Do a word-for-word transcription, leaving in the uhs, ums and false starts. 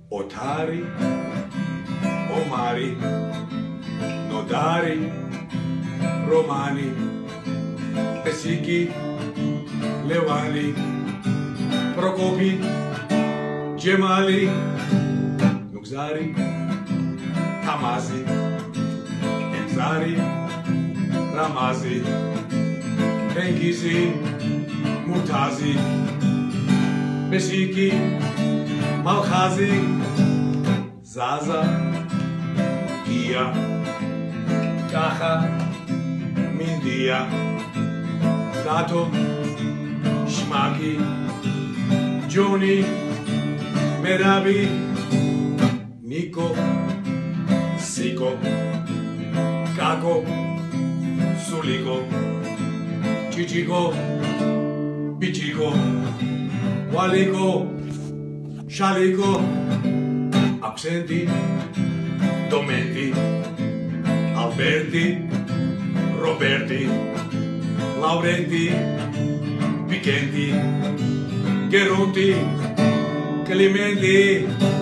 Otari, Omari, Nodari, Romani, Pesiki, Levani, Prokopi, Gemali, Nuxari, Tamazi, Enzari, Ramazi, Tengizi, Mutazi, Pesiki, Malkhazi, Zaza, Dia, Kaha, Mindia, Dato, Shmaki, Joni, Merabi, Nico, Siko, Kako, Suliko, Chichiko, Pichiko, Waliko, Shaliko, Absenti, Domenti, Alberti, Roberti, Laurenti, Picenti, Geronti, Clementi,